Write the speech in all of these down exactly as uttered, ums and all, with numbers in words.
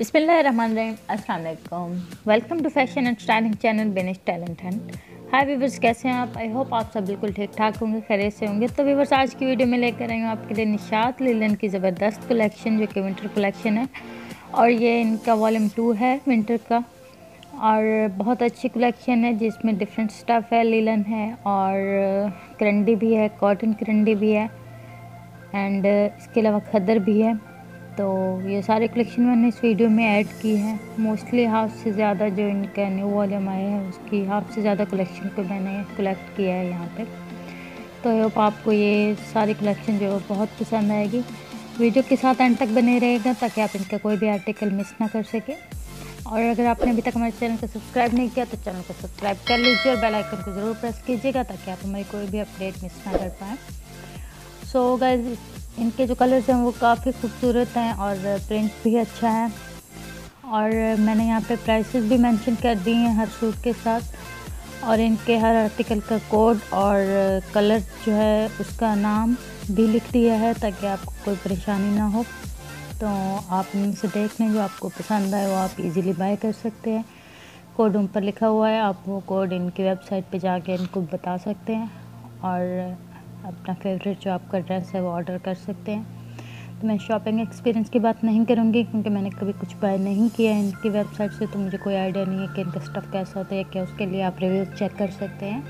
बिस्मिल्लाहिर्रहमानिर्रहीम, अस्सलाम वालेकुम। Welcome to fashion and styling channel Benish talent hunt. Hi viewers, कैसे हैं आप? आई होप आप सब बिल्कुल ठीक ठाक होंगे, खैरियत से होंगे। तो व्यूवर्स, आज की वीडियो में लेकर आई हूँ आपके लिए निशात लिलन की ज़बरदस्त कलेक्शन, जो कि विंटर कलेक्शन है और ये इनका वॉल्यूम टू है विंटर का। और बहुत अच्छी कलेक्शन है जिसमें डिफरेंट स्टफ़ है, लिलन है और करंडी भी है, कॉटन करंडी भी है एंड इसके अलावा खद्दर भी है। तो ये सारे कलेक्शन मैंने इस वीडियो में ऐड की है। मोस्टली हाफ से ज़्यादा जो इनका न्यू वॉल्यूम आया है उसकी हाफ से ज़्यादा कलेक्शन को मैंने कलेक्ट किया है यहाँ पे। तो आई होप आपको ये सारी कलेक्शन जो है बहुत पसंद आएगी। वीडियो के साथ एंड तक बने रहेगा ताकि आप इनका कोई भी आर्टिकल मिस ना कर सके। और अगर आपने अभी तक हमारे चैनल को सब्सक्राइब नहीं किया तो चैनल को सब्सक्राइब कर लीजिए और बेल आइकन को ज़रूर प्रेस कीजिएगा ताकि आप हमारी कोई भी अपडेट मिस ना कर पाएँ। सो गाइस, इनके जो कलर्स हैं वो काफ़ी खूबसूरत हैं और प्रिंट भी अच्छा है। और मैंने यहाँ पे प्राइसेस भी मेंशन कर दी हैं हर सूट के साथ, और इनके हर आर्टिकल का कोड और कलर जो है उसका नाम भी लिख दिया है ताकि आपको कोई परेशानी ना हो। तो आप इनमें से देख लें, जो आपको पसंद आए वो आप इजीली बाय कर सकते हैं। कोड उन पर लिखा हुआ है, आप वो कोड इनकी वेबसाइट पे जाके इनको बता सकते हैं और अपना फेवरेट जो आपका ड्रेस है वो ऑर्डर कर सकते हैं। तो मैं शॉपिंग एक्सपीरियंस की बात नहीं करूँगी क्योंकि मैंने कभी कुछ बाय नहीं किया है इनकी वेबसाइट से, तो मुझे कोई आइडिया नहीं है कि इनका स्टफ़ कैसा होता है क्या। उसके लिए आप रिव्यू चेक कर सकते हैं।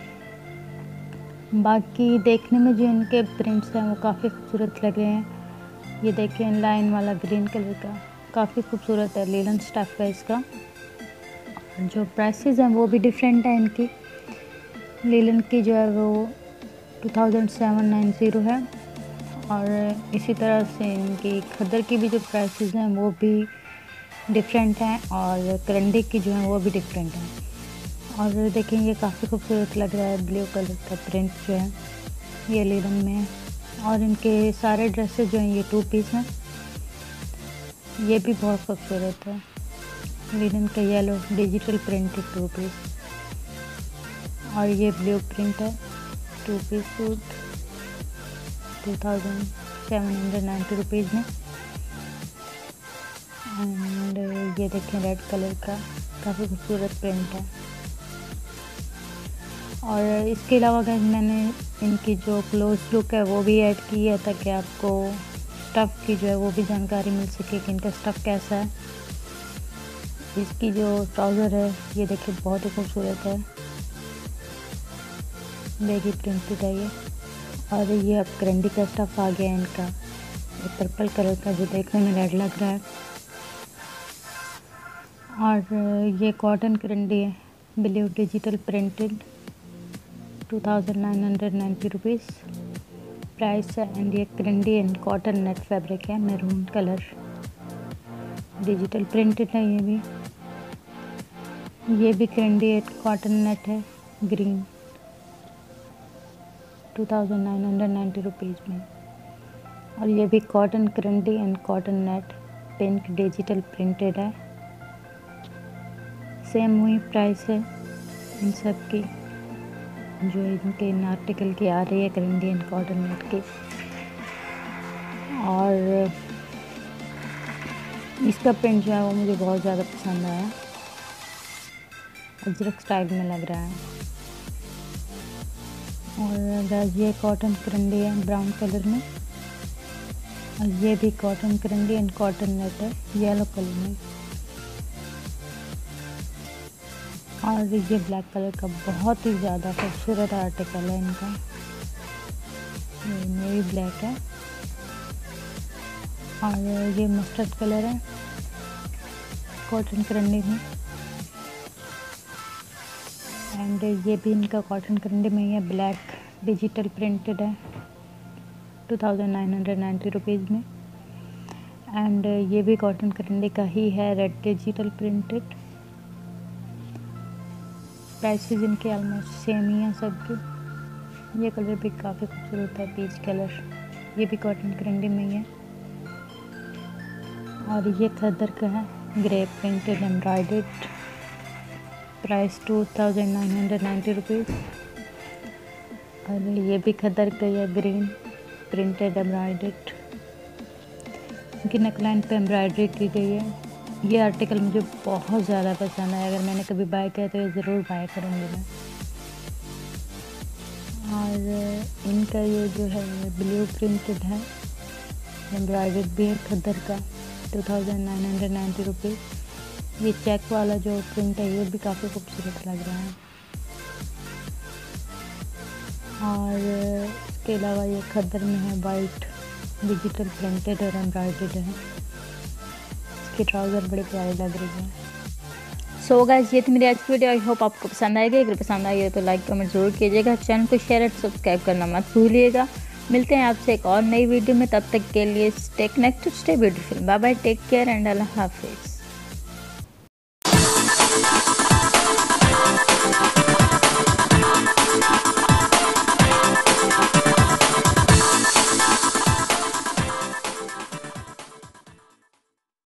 बाकी देखने में जो इनके प्रिंट्स हैं वो काफ़ी खूबसूरत लग रहे हैं। ये देखिए लाइन वाला ग्रीन कलर का काफ़ी खूबसूरत है, लिनन स्टफ़ है इसका। जो प्राइसेस हैं वो भी डिफरेंट है इनकी। लिनन की जो है वो टू थाउजेंड सेवन नाइन्टी है और इसी तरह से इनकी खद्दर की भी जो प्राइसेस हैं वो भी डिफरेंट हैं और करंडी की जो है वो भी डिफरेंट हैं। और देखें ये काफ़ी खूबसूरत लग रहा है, ब्लू कलर का प्रिंट जो है ये लिनन में है। और इनके सारे ड्रेसेस जो हैं ये टू पीस हैं, ये भी बहुत खूबसूरत है। लिनन का yellow digital printed two piece और ये ब्लू प्रिंट है two piece suit two thousand seven hundred ninety rupees में। एंड ये देखें रेड कलर का काफ़ी खूबसूरत प्रिंट है। और इसके अलावा गाइस मैंने इनकी जो क्लोज लुक है वो भी ऐड की है ताकि आपको स्टफ़ की जो है वो भी जानकारी मिल सके कि इनका स्टफ़ कैसा है। इसकी जो ट्राउज़र है ये देखिए बहुत ही खूबसूरत है, बेगी प्रिंटेड है ये। और ये अब करंडी का स्टफ़ आ गया है इनका, ये पर्पल कलर का जो देखने में रेड लग रहा है। और ये कॉटन करंडी है, blue digital printed two thousand nine hundred ninety rupees price है। एंड ये karandi and cotton net fabric है, मैरून कलर डिजिटल प्रिंटेड है। ये भी ये भी करंडी एंड कॉटन नेट है, green two thousand nine hundred ninety rupees में। और ये भी cotton karandi and cotton net pink digital printed है, सेम वही प्राइस है इन सब की जो इनके इन आर्टिकल की आ रही है, करंडी एंड कॉटन नेट की। और इसका प्रिंट जो है वो मुझे बहुत ज़्यादा पसंद आया, अजरक स्टाइल में लग रहा है। और ये कॉटन करंडी है ब्राउन कलर में, और ये भी cotton karandi and cotton net है येलो कलर में। और ये ब्लैक कलर का बहुत ही ज़्यादा खूबसूरत आर्टिकल है इनका, ये नेवी ब्लैक है। और ये मस्टर्ड कलर है कॉटन करंडी में। एंड ये भी इनका कॉटन करंडी में ही है, ब्लैक डिजिटल प्रिंटेड है two thousand nine hundred ninety rupees में। एंड ये भी कॉटन करंडी का ही है, रेड डिजिटल प्रिंटेड। प्राइसेस इनके ऑलमोस्ट सेम ही हैं सबके। ये कलर भी काफ़ी खूबसूरत है, पीच कलर, ये भी कॉटन करंडी में ही है। और ये खद्दर का है, grey printed embroidered, price two thousand nine hundred ninety rupees. और ये भी खद्दर का है, ग्रीन प्रिंटेड एम्ब्रॉयडर्ड, इनकी नेकलाइन पे एम्ब्रॉयडरी की गई है ये आर्टिकल मुझे बहुत ज़्यादा पसंद है। अगर मैंने कभी बाय किया तो ये ज़रूर बाय करूँगी मैं। और इनका ये जो है ब्लू प्रिंटेड है, एम्ब्रॉयडर्ड भी है खद्दर का, two thousand nine hundred ninety rupees. ये चेक वाला जो प्रिंट है ये भी काफ़ी खूबसूरत लग रहा है। और इसके अलावा ये खद्दर में है, वाइट डिजिटल प्रिंटेड और एम्ब्रॉयडर्ड है। इसके ट्राउज़र बड़े प्यारे लग रहे हैं। सो गाइस, ये थी मेरी आज की वीडियो। आई होप आपको पसंद आएगी। अगर पसंद आई हो तो लाइक कमेंट जरूर कीजिएगा। चैनल को शेयर और सब्सक्राइब करना मत भूलिएगा। मिलते हैं आपसे एक और नई वीडियो में, तब तक के लिए stay connected, stay beautiful. Bye bye, take care and अल्लाह हाफिज़।